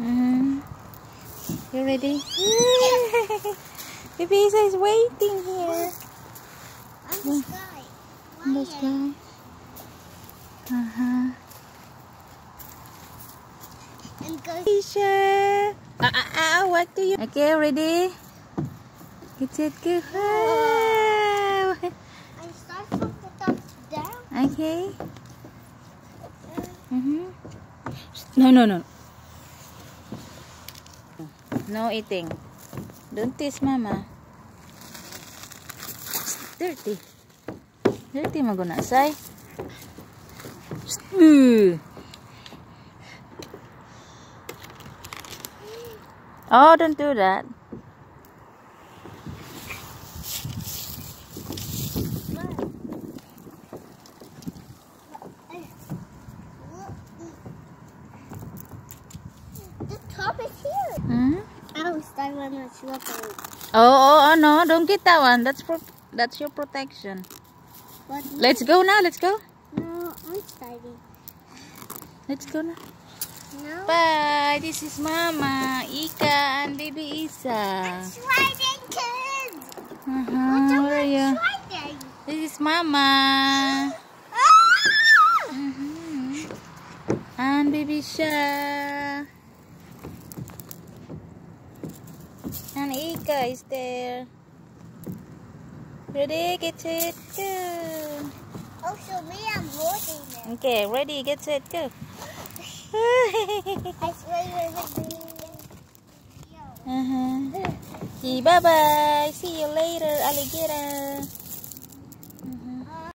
You ready? Baby Isa is waiting here. On the sky. In the sky. And go. Isha. What do you? Okay, ready? Get it, go. Wow. I start from the top down. Okay. No. No eating. Don't tease mama. Dirty. Dirty maguna say. Oh, don't do that. The top is here. I was I want to look at it. Oh, no, don't get that one. That's your protection. But no. Let's go now. Let's go. No, I'm starting. Let's go now. No. Bye. This is Mama, Ika, and Baby Isa. I'm sliding, kids. Where are you? Sliding. This is Mama. And Baby Sha. And Ika is there. Ready? Get it, go. Oh, so me, I'm holding it. Okay, ready? Get it, go. I swear you're the green. See, bye-bye. See you later, alligator.